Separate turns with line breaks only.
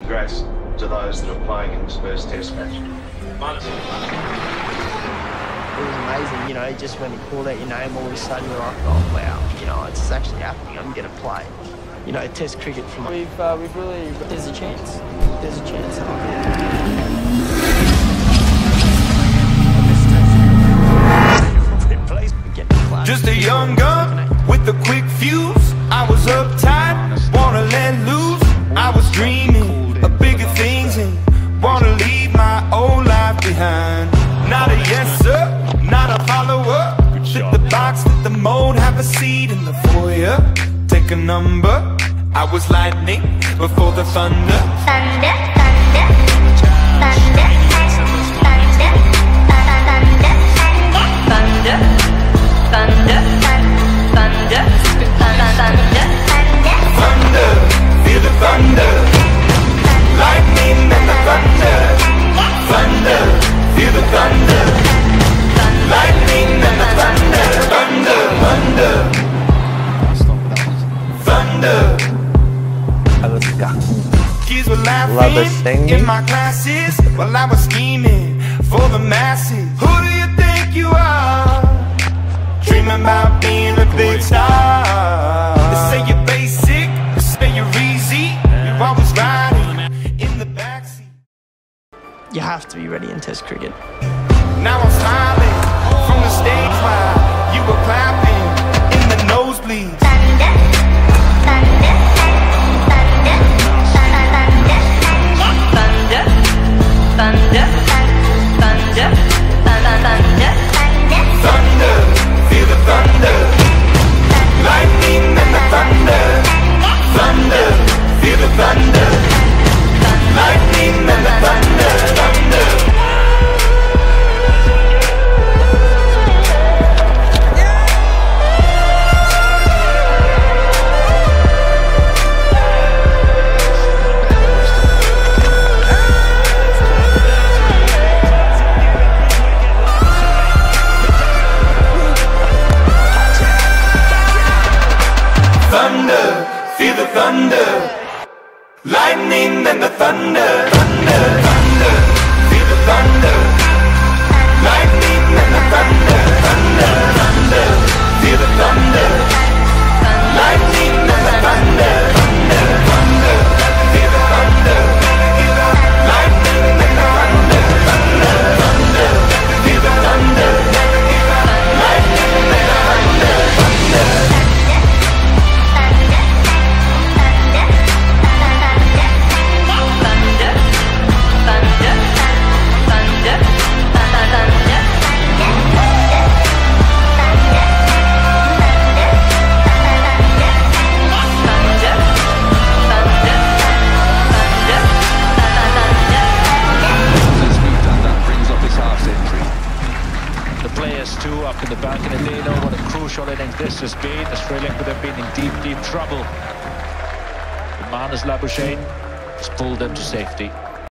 Congrats to those that are playing in this first test match.
It was amazing, you know, just when he called out your name, all of a sudden you're like, oh wow, you know, it's actually happening, I'm going to play. You know, test cricket for me. We've really, there's a chance. There's a chance.
Just a young gun with a quick fuse. I was uptight, wanna let loose. I was dreaming of bigger things and wanna leave my old life behind. Not a yes sir, not a follower. Fit the box, fit the mold, have a seat in the foyer. Take a number. I was lightning before the thunder.
Thunder, thunder, thunder, thunder, thunder, thunder, thunder, thunder,
thunder, feel the thunder. Lightning and the thunder. Thunder, feel the thunder. Lightning and the thunder. Thunder, thunder, thunder. Kids were laughing in my classes while I was scheming for the masses. Who do you think you are? Dreaming about being a big star. They say you're basic, they say you're easy. You're always riding in the backseat.
You have to be ready in test cricket.
Now I'm smiling from the stage while you were clapping in the nosebleeds.
thunder, thunder, thunder, thunder, thunder, thunder,
thunder, feel the thunder. Lightning and the thunder. Thunder, feel the thunder. Lightning and the thunder. Thunder. Thunder, feel the thunder. Lightning and the thunder. Thunder, thunder, feel the thunder. Lightning and the thunder. Thunder, thunder, feel the thunder. Lightning and the thunder. Thunder, thunder, feel the thunder. Lightning and the thunder. Thunder, thunder, feel the thunder. Lightning and the thunder. Thunder.
Up in the back, and they know what a crucial innings this has been. Australia could have been in deep trouble. Marnus Labuschagne has pulled them to safety.